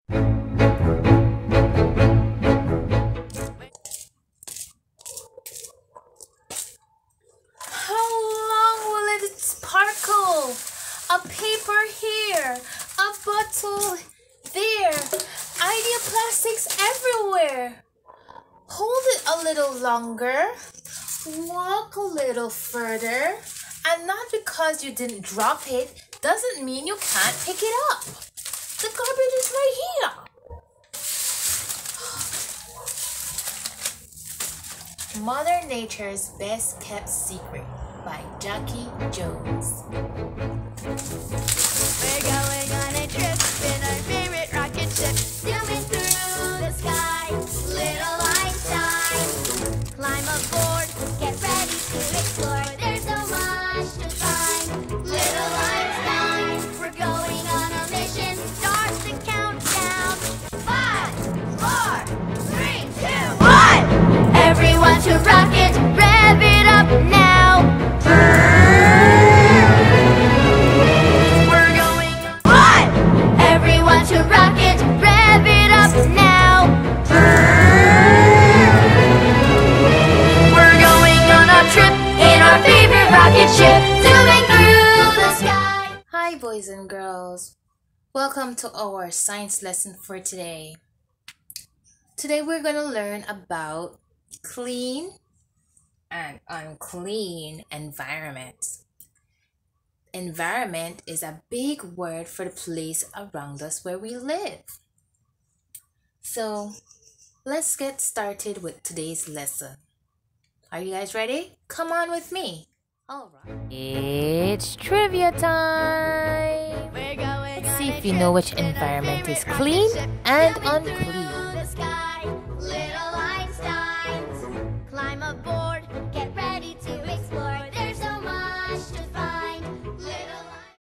How long will it sparkle? A paper here, a bottle there, idea plastics everywhere. Hold it a little longer, walk a little further, and not because you didn't drop it doesn't mean you can't pick it up. The garbage is right here. Mother Nature's Best Kept Secret by Jackie Jones. We're going on a trip in our favorite rocket ship, zooming through the sky. Little Einstein, climb aboard, get ready to explore. There's so much to find. Little Einstein, we're going on a mission. Start the countdown. 5, 4, 3, 2, 1. Everyone to rocket, rev it up now. We're going on. Everyone to rocket, rev it up now. We're going on a trip in our favorite rocket ship, zooming through the sky. Hi boys and girls. Welcome to our science lesson for today. Today we're going to learn about clean and unclean environments. Environment is a big word for the place around us where we live. So let's get started with today's lesson. Are you guys ready? Come on with me. All right. It's trivia time. We're going Let's see if you know which environment is clean and unclean.